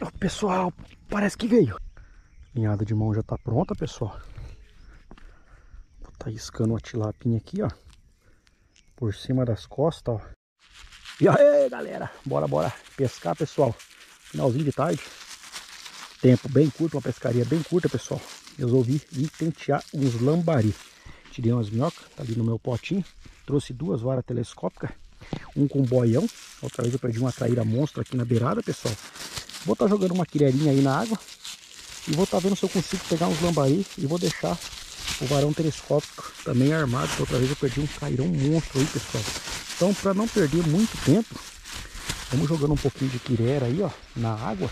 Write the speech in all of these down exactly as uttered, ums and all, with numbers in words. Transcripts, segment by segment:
Pessoal, parece que veio. Linhada de mão já tá pronta, pessoal. Vou tá iscando a tilapinha aqui, ó. Por cima das costas, ó. E aí, galera, bora, bora pescar, pessoal. Finalzinho de tarde. Tempo bem curto, uma pescaria bem curta, pessoal. Resolvi vir tentear uns lambari. Tirei umas minhocas, tá ali no meu potinho. Trouxe duas varas telescópicas. Um com boião. Outra vez eu perdi uma traíra monstro aqui na beirada, pessoal. Vou estar tá jogando uma quirerinha aí na água. E vou estar tá vendo se eu consigo pegar uns lambari. E vou deixar o varão telescópico também armado. Outra vez eu perdi um cairão monstro aí, pessoal. Então, para não perder muito tempo, vamos jogando um pouquinho de quirera aí, ó, na água.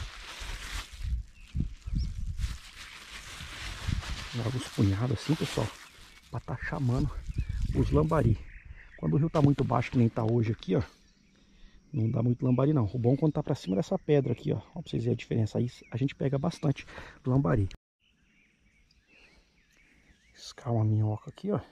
Joga uns punhados assim, pessoal, para tá chamando os lambari. Quando o rio tá muito baixo, que nem tá hoje aqui, ó, não dá muito lambari não. O bom é quando tá para cima dessa pedra aqui, ó, ó, pra vocês verem a diferença aí, a gente pega bastante lambari. Escala uma minhoca aqui, ó.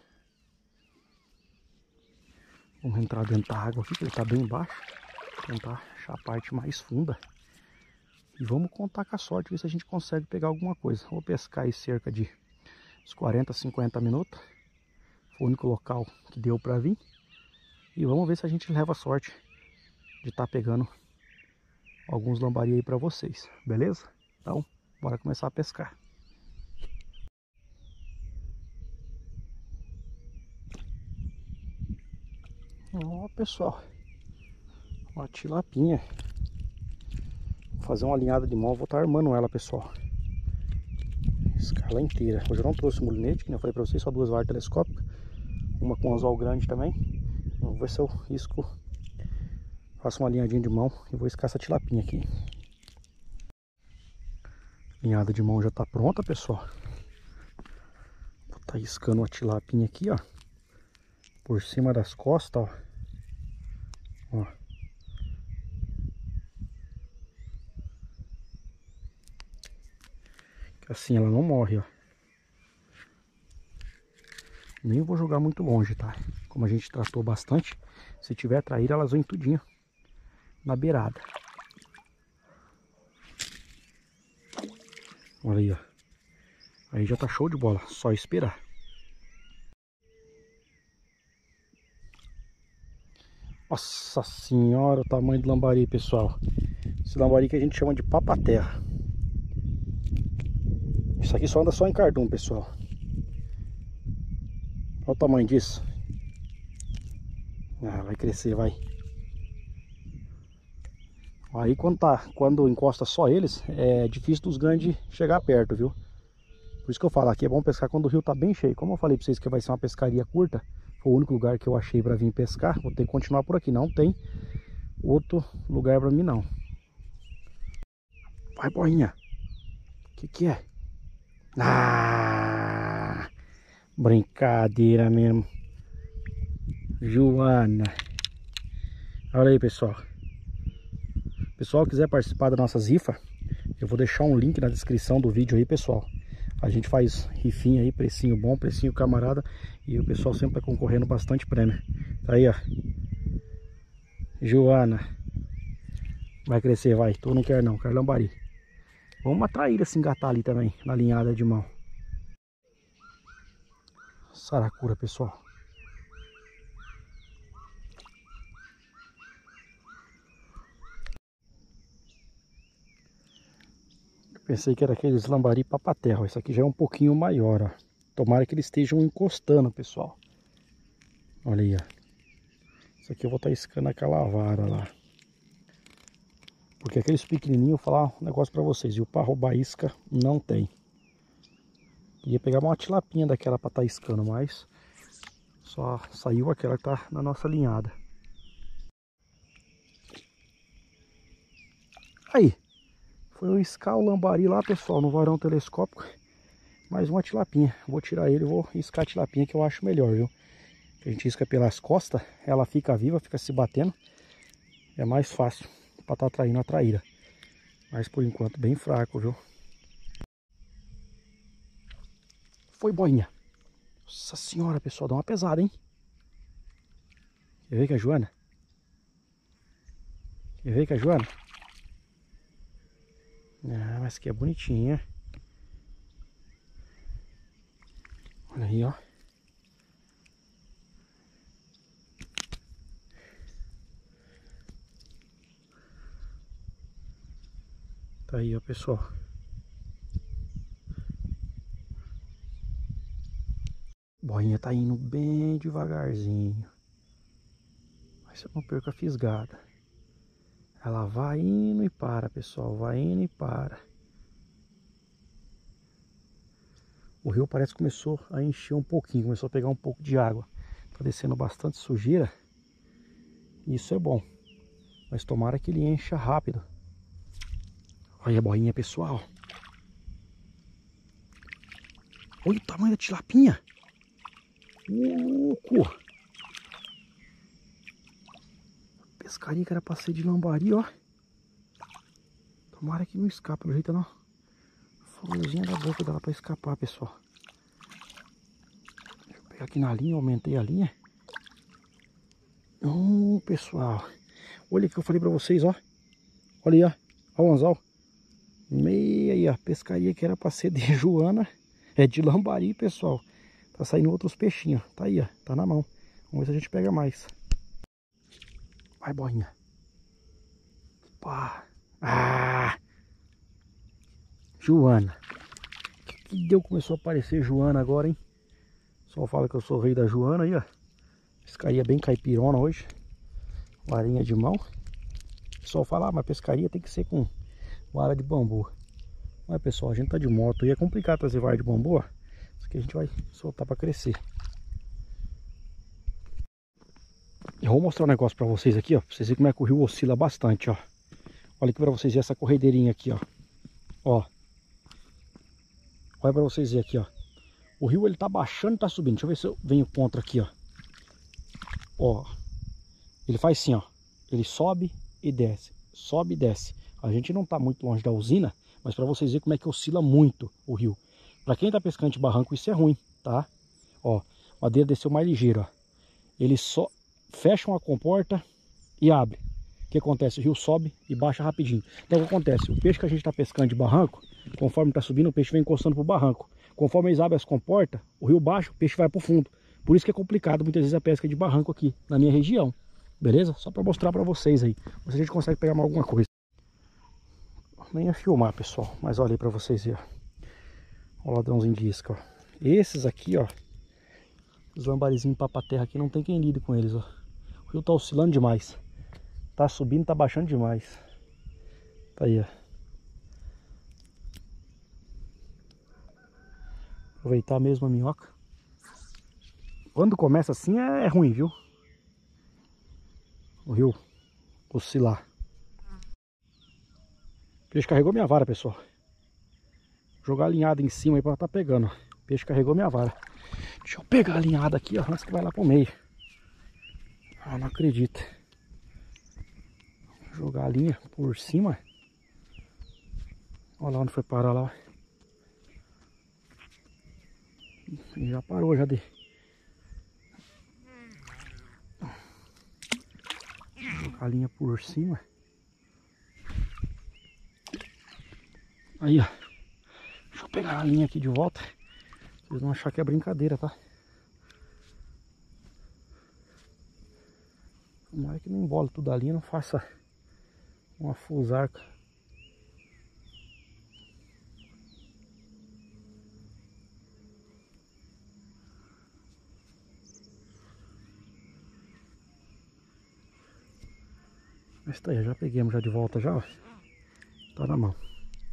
Vamos entrar dentro da água aqui, que ele tá bem embaixo. Tentar achar a parte mais funda. E vamos contar com a sorte, ver se a gente consegue pegar alguma coisa. Vou pescar aí cerca de uns quarenta, cinquenta minutos. Foi o único local que deu pra vir. E vamos ver se a gente leva a sorte de estar tá pegando alguns lambari aí pra vocês. Beleza? Então, bora começar a pescar. Ó, pessoal, uma tilapinha. Vou fazer uma alinhada de mão, vou estar tá armando ela, pessoal. Escala inteira. Hoje eu não trouxe mulinete, que eu falei pra vocês, só duas varas telescópicas. Uma com anzol grande também. Vou ver se eu risco, faço uma alinhadinha de mão e vou iscar essa tilapinha aqui. Linhada de mão já tá pronta, pessoal. Vou tá iscando a tilapinha aqui, ó. Por cima das costas, ó. Ó. Que assim ela não morre, ó. Nem vou jogar muito longe, tá? Como a gente tratou bastante, se tiver traíra, elas vêm tudinho na beirada. Olha aí, ó. Aí já tá show de bola, só esperar. Nossa senhora, o tamanho do lambari, pessoal. Esse lambari que a gente chama de papaterra. Isso aqui só anda só em cardume, pessoal. Olha o tamanho disso. Ah, vai crescer, vai. Aí quando, tá, quando encosta só eles, é difícil dos grandes chegar perto, viu? Por isso que eu falo, aqui é bom pescar quando o rio tá bem cheio. Como eu falei pra vocês que vai ser uma pescaria curta, foi o único lugar que eu achei pra vir pescar. Vou ter que continuar por aqui, não tem outro lugar pra mim não. Vai, boinha. O que que é? Ah, brincadeira mesmo. Joana. Olha aí, pessoal. Pessoal, quiser participar das nossas rifas, eu vou deixar um link na descrição do vídeo aí, pessoal. A gente faz rifinha aí, precinho bom, precinho camarada. E o pessoal sempre tá concorrendo bastante prêmio. Tá aí, ó. Joana. Vai crescer, vai. Tu não quer não, quer lambari. Vamos atrair se engatar ali também, na linhada de mão. Saracura, pessoal. Pensei que era aqueles lambari papaterra. Esse aqui já é um pouquinho maior, ó. Tomara que eles estejam encostando, pessoal. Olha aí, ó. Isso aqui eu vou estar iscando aquela vara lá. Porque aqueles pequenininhos, eu vou falar um negócio pra vocês. E o para roubar isca não tem. Ia pegar uma tilapinha daquela pra estar iscando, mas só saiu aquela que tá na nossa linhada. Aí. Foi eu iscar o lambari lá, pessoal, no varão telescópico. Mais uma tilapinha. Vou tirar ele e vou iscar a tilapinha, que eu acho melhor, viu? A gente isca pelas costas, ela fica viva, fica se batendo. É mais fácil para estar atraindo a traíra. Mas por enquanto bem fraco, viu? Foi, boinha. Nossa senhora, pessoal, dá uma pesada, hein? Quer ver que é a Joana? Quer ver que é a Joana? Ah, mas que é bonitinha. Olha aí, ó. Tá aí, ó, pessoal. Boinha tá indo bem devagarzinho. Mas eu não perco a fisgada. Ela vai indo e para, pessoal. Vai indo e para. O rio parece que começou a encher um pouquinho. Começou a pegar um pouco de água. Tá descendo bastante sujeira. Isso é bom. Mas tomara que ele encha rápido. Olha a boinha, pessoal. Olha o tamanho da tilapinha. Louco. Pescaria que era pra ser de lambari, ó. Tomara que não escapa, pelo jeito não. Florzinha da boca dela pra escapar, pessoal. Deixa eu pegar aqui na linha, aumentei a linha. Oh, pessoal. Olha o que eu falei pra vocês, ó. Olha aí, ó. Olha o anzol. Meia aí, ó. Pescaria que era pra ser de Joana. É de lambari, pessoal. Tá saindo outros peixinhos. Tá aí, ó. Tá na mão. Vamos ver se a gente pega mais. Vai, boinha. Pá. Ah! Joana. Que deu, começou a aparecer Joana agora, hein? Só fala que eu sou o rei da Joana aí, ó. Pescaria bem caipirona hoje. Varinha de mão. O pessoal fala, ah, mas pescaria tem que ser com vara de bambu. Mas pessoal, a gente tá de moto e é complicado trazer vara de bambu, ó. Isso aqui a gente vai soltar pra crescer. Eu vou mostrar um negócio pra vocês aqui, ó. Pra vocês verem como é que o rio oscila bastante, ó. Olha aqui pra vocês verem essa corredeirinha aqui, ó. Ó. Olha pra vocês verem aqui, ó. O rio ele tá baixando e tá subindo. Deixa eu ver se eu venho contra aqui, ó. Ó. Ele faz assim, ó. Ele sobe e desce. Sobe e desce. A gente não tá muito longe da usina, mas pra vocês verem como é que oscila muito o rio. Pra quem tá pescando de barranco, isso é ruim, tá? Ó. A madeira desceu mais ligeiro, ó. Ele só fecha uma comporta e abre. O que acontece? O rio sobe e baixa rapidinho. Então o que acontece? O peixe que a gente tá pescando de barranco, conforme tá subindo, o peixe vem encostando pro barranco. Conforme eles abrem as comportas, o rio baixa, o peixe vai pro fundo. Por isso que é complicado muitas vezes a pesca de barranco aqui na minha região. Beleza? Só para mostrar para vocês aí. Se a gente consegue pegar mais alguma coisa. Nem ia filmar, pessoal. Mas olha aí para vocês verem. Olha o ladrãozinho de isca, ó. Esses aqui, ó. Os lambarizinhos papaterra aqui, não tem quem lide com eles, ó. O rio tá oscilando demais. Tá subindo, tá baixando demais. Tá aí, ó. Aproveitar mesmo a minhoca. Quando começa assim é ruim, viu? O rio oscilar. O peixe carregou minha vara, pessoal. Vou jogar a linhada em cima aí pra tá pegando. O peixe carregou minha vara. Deixa eu pegar a linhada aqui, ó, antes que vai lá pro meio. Ah, não acredito. Vou jogar a linha por cima. Olha lá onde foi parar lá. E já parou já de. Jogar a linha por cima. Aí, ó. Deixa eu pegar a linha aqui de volta. Vocês vão achar que é brincadeira, tá? Tomara que não embole tudo a linha, não faça uma fusarca. Mas tá aí, já peguemos já de volta já, ó. Tá na mão.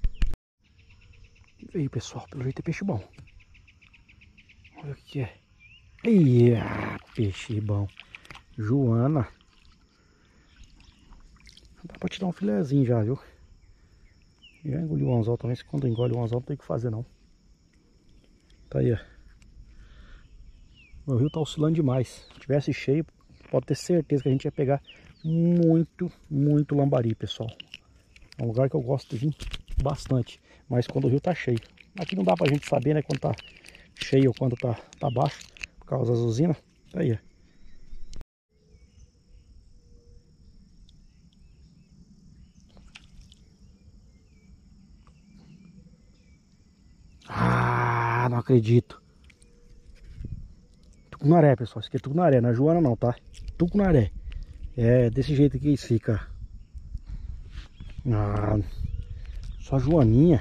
E veio, pessoal, pelo jeito é peixe bom. Olha o que é. Ih, ah, peixe bom. Joana. Dá pra tirar um filezinho já, viu? Já engoliu o anzol também. Se quando engole o anzol não tem o que fazer não. Tá aí, ó. O rio tá oscilando demais. Se tivesse cheio, pode ter certeza que a gente ia pegar muito, muito lambari, pessoal. É um lugar que eu gosto de vir bastante. Mas quando o rio tá cheio. Aqui não dá pra gente saber, né? Quando tá cheio ou quando tá, tá baixo. Por causa das usinas. Tá aí, ó. acredito. Tucunaré, pessoal. Isso aqui é tucunaré, não é Joana não, tá? Tucunaré. É desse jeito que isso fica. Ah, só Joaninha.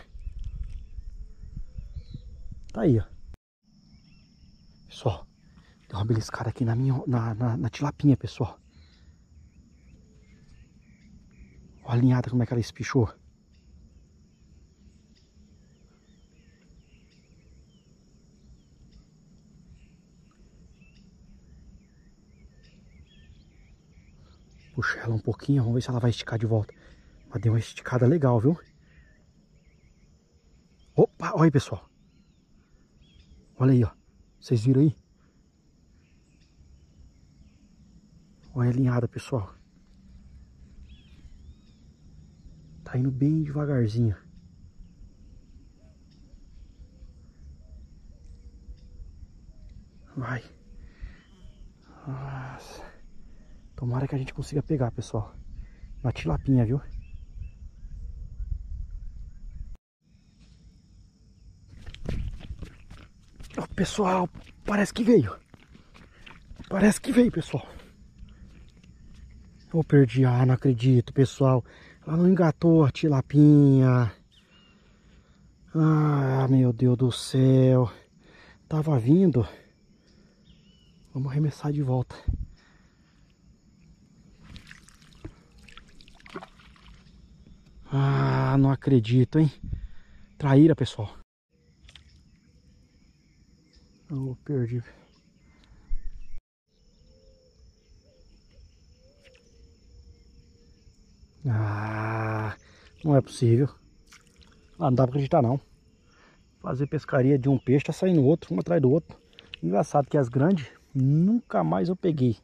Tá aí, ó. Pessoal, deu uma beliscada aqui na minha, na, na, na tilapinha, pessoal. Olha a linhada como é que ela espichou. Puxa ela um pouquinho, vamos ver se ela vai esticar de volta. Mas deu uma esticada legal, viu? Opa, olha aí, pessoal. Olha aí, ó. Vocês viram aí? Olha a linhada, pessoal. Tá indo bem devagarzinho. Vai. Nossa. Tomara que a gente consiga pegar, pessoal. Na tilapinha, viu? Oh, pessoal, parece que veio. Parece que veio, pessoal. Eu perdi. Ah, não acredito, pessoal. Ela não engatou a tilapinha. Ah, meu Deus do céu. Tava vindo. Vamos arremessar de volta. Ah, não acredito, hein? Traíra, pessoal. Eu perdi. Ah, não é possível. Ah, não dá pra acreditar, não. Fazer pescaria de um peixe, tá saindo outro, um atrás do outro. Engraçado que as grandes, nunca mais eu peguei.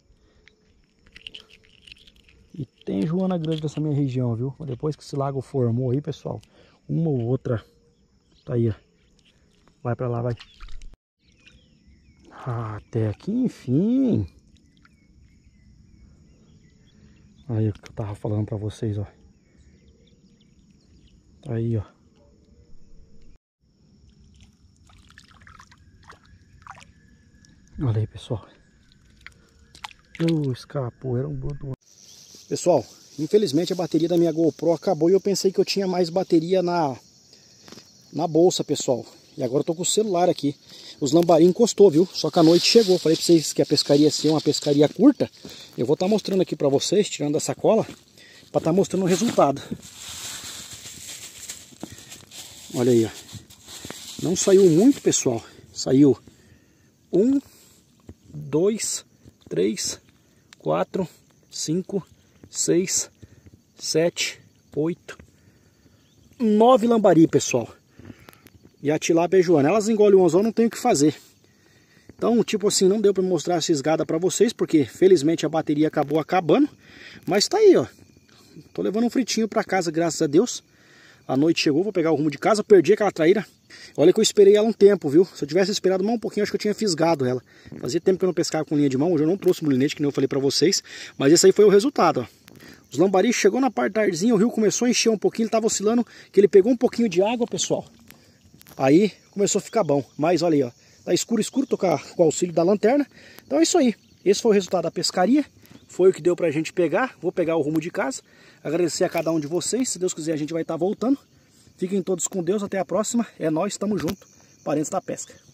E tem Joana grande nessa minha região, viu? Depois que esse lago formou aí, pessoal, uma ou outra. Tá aí, ó. Vai pra lá, vai. Ah, até aqui, enfim. Aí o que eu tava falando pra vocês, ó. Tá aí, ó. Olha aí, pessoal. Uh, escapou, era um bruto. Pessoal, infelizmente a bateria da minha GoPro acabou e eu pensei que eu tinha mais bateria na, na bolsa, pessoal. E agora eu tô com o celular aqui. Os lambari encostou, viu? Só que a noite chegou. Falei pra vocês que a pescaria ia ser uma pescaria curta. Eu vou estar mostrando aqui pra vocês, tirando a sacola, pra estar mostrando o resultado. Olha aí, ó. Não saiu muito, pessoal. Saiu um, dois, três, quatro, cinco, seis, sete, oito, nove lambari, pessoal. E a tilápia e Joana, elas engolem o anzol, não tem o que fazer. Então, tipo assim, não deu para mostrar a cisgada para vocês, porque felizmente a bateria acabou acabando. Mas tá aí, ó. Tô levando um fritinho para casa, graças a Deus. A noite chegou, vou pegar o rumo de casa, perdi aquela traíra. Olha que eu esperei ela um tempo, viu? Se eu tivesse esperado mais um pouquinho, acho que eu tinha fisgado ela. Fazia tempo que eu não pescava com linha de mão, hoje eu não trouxe molinete, que nem eu falei para vocês. Mas esse aí foi o resultado, ó. Os lambari chegou na parte tardezinha, o rio começou a encher um pouquinho, ele tava oscilando, que ele pegou um pouquinho de água, pessoal. Aí começou a ficar bom. Mas olha aí, ó. Tá escuro, escuro, tô com, a, com o auxílio da lanterna. Então é isso aí. Esse foi o resultado da pescaria. Foi o que deu pra gente pegar. Vou pegar o rumo de casa. Agradecer a cada um de vocês. Se Deus quiser, a gente vai estar voltando. Fiquem todos com Deus. Até a próxima. É nóis, tamo junto. Parentes da Pesca.